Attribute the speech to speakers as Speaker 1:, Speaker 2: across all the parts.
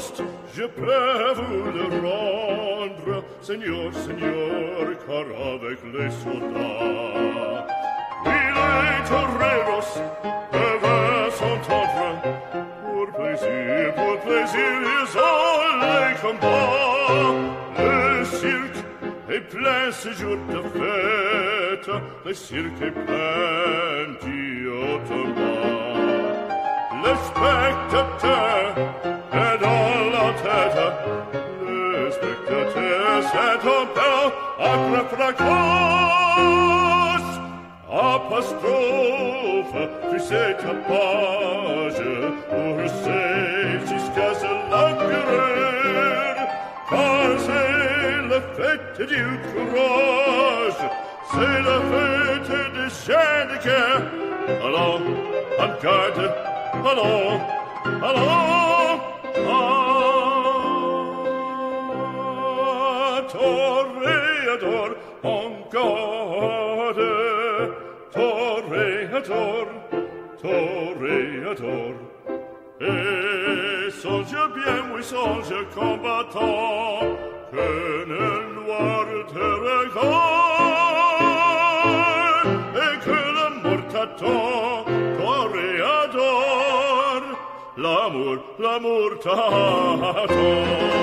Speaker 1: toast, je peux vous le rendre, Seigneur, Seigneur, car avec les soldats, oui, les toreros peuvent s'entendre. Pour plaisir, ils ont les combats. Le cirque est plein ce jour de fête, le cirque est plein d'automates. Le spectateur est dans la tête, le spectateur c'est un peu fracas. Apostrophe, tu sais ta page, pour c'est jusqu'à ce l'empereur, car c'est la fête du courage, c'est la fête des chiens de guerre. Allons, en garde, allons, allons, toréador, en garde, toréador, toréador. Et songe bien, oui, songe combattant, que le noir te regarde, et que l'amour t'attend, toréador, l'amour t'attend.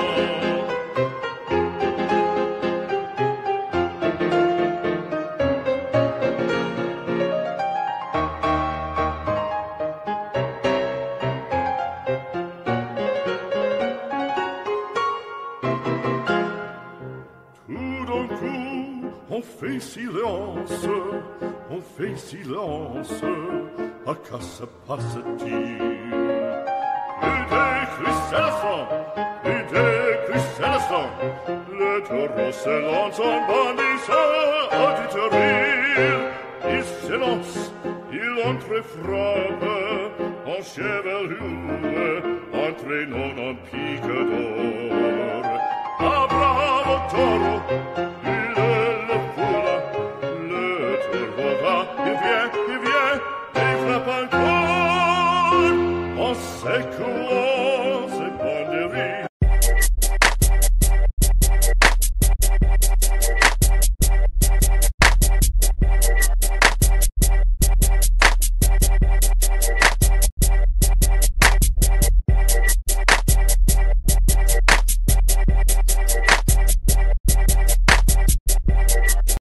Speaker 1: On fait silence, à quoi se passe-t-il? Plus de crucellation, le taureau se lance en bandissant auditorie. Il s'élance, il entre et frappe, en chevelure, entraînant en pique d'or. Ah, bravo taureau! Il vient, et frappe encore, en secouant